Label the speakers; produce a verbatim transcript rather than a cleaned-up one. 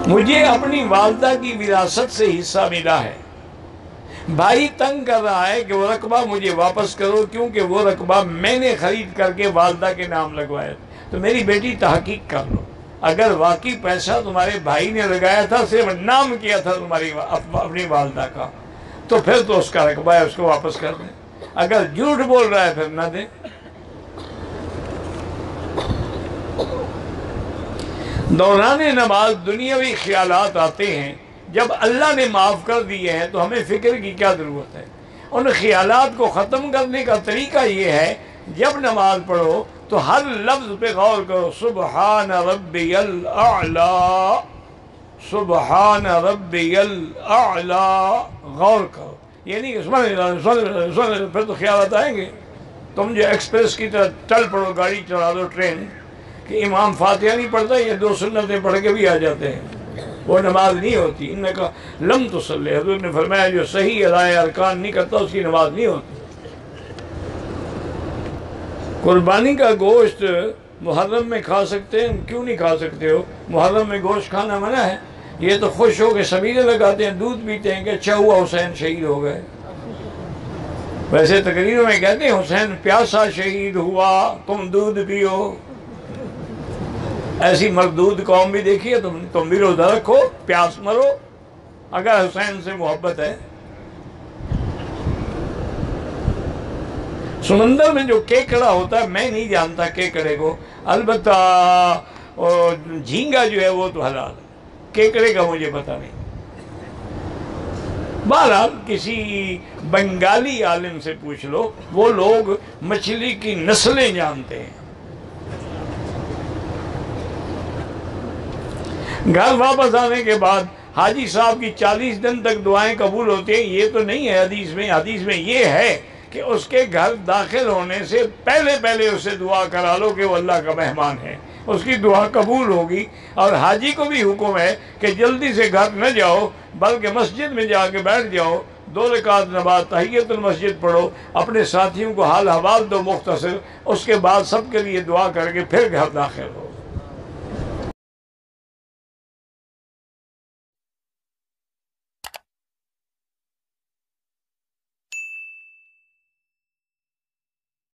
Speaker 1: مجھے اپنی والدہ کی وراثت سے حصہ ملا ہے، بھائی تنگ کر رہا ہے کہ وہ رقبہ مجھے واپس کرو، کیونکہ وہ رقبہ میں نے خرید کر کے والدہ کے نام لگوایا تھا۔ تو میری بیٹی تحقیق کر لو، اگر واقعی پیسہ تمہارے بھائی نے لگایا تھا، صرف نام کیا تھا تمہاری اپنی والدہ کا، تو پھر تو اس کا رقبہ ہے، اس کو واپس کر دیں۔ اگر جھوٹ بول رہا ہے پھر نہ دیں۔ دوران نماز دنیاوی خیالات آتے ہیں، جب اللہ نے معاف کر دیے ہیں تو ہمیں فکر کی کیا ضرورت ہے؟ ان خیالات کو ختم کرنے کا طریقہ یہ ہے، جب نماز پڑھو تو ہر لفظ پہ غور کرو، سبحان ربی الاعلی، سبحان ربی الاعلی، غور کرو۔ یہ نہیں کہ سبحان اللہ سبحان اللہ سبحان اللہ، پھر تو خیالات آئیں گے۔ تم جو ایکسپریس کی طرح چل پڑو، گاڑی چلا دو، ٹرین، کہ امام فاتحہ نہیں پڑھتا، یہ دو سنتیں پڑھ کے بھی آ جاتے ہیں، وہ نماز نہیں ہوتی۔ انہوں نے کہا لم تصلی، حضور نے فرمایا جو صحیح ادائے ارکان نہیں کرتا اس کی نماز نہیں ہوتی۔ قربانی کا گوشت محرم میں کھا سکتے ہیں؟ کیوں نہیں کھا سکتے ہو؟ محرم میں گوشت کھانا منع ہے۔ یہ تو خوش ہو کے سمیرے لگاتے ہیں، دودھ پیتے ہیں کہ اچھا ہوا حسین شہید ہو گئے۔ ویسے تقریروں میں کہتے ہیں حسین پیاسا شہید ہوا، تم دودھ پیو۔ ایسی مردود قوم بھی دیکھی ہے تم تم بھی روزہ رکھو، پیاس مرو، اگر حسین سے محبت ہے۔ سمندر میں جو کیکڑا ہوتا ہے، میں نہیں جانتا کیکڑے کو، البتہ جھینگا جو ہے وہ تو حلال ہے، کیکڑے کا مجھے پتہ نہیں۔ بہرحال کسی بنگالی عالم سے پوچھ لو، وہ لوگ مچھلی کی نسلیں جانتے ہیں۔ گھر واپس آنے کے بعد حاجی صاحب کی چالیس دن تک دعائیں قبول ہوتی ہیں، یہ تو نہیں ہے حدیث میں۔ حدیث میں یہ ہے کہ اس کے گھر داخل ہونے سے پہلے پہلے اسے دعا کرا لو کہ وہ اللہ کا مہمان ہے، اس کی دعا قبول ہوگی۔ اور حاجی کو بھی حکم ہے کہ جلدی سے گھر نہ جاؤ، بلکہ مسجد میں جا کے بیٹھ جاؤ، دو رکعت نماز تحیت المسجد پڑھو، اپنے ساتھیوں کو حال حوال دو مختصر، اس کے بعد سب کے لیے دعا کر کے پھر گھر داخل ہو۔